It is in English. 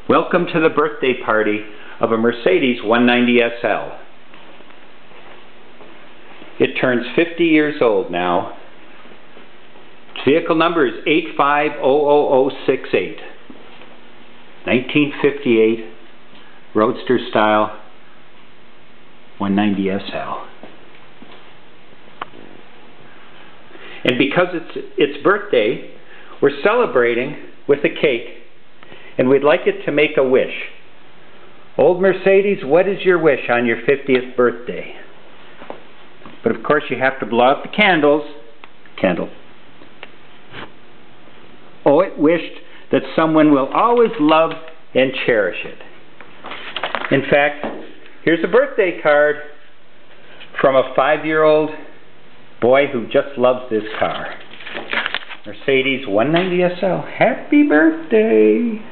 Welcome to the birthday party of a Mercedes 190 SL. It turns 50 years old now. Its vehicle number is 8500068. 1958 Roadster style 190 SL. And because it's its birthday, we're celebrating with a cake, and we'd like it to make a wish. Old Mercedes, what is your wish on your 50th birthday? But of course you have to blow out the candles. Candle. Oh, it wished that someone will always love and cherish it. In fact, here's a birthday card from a 5-year-old boy who just loves this car. Mercedes 190 SL. Happy birthday!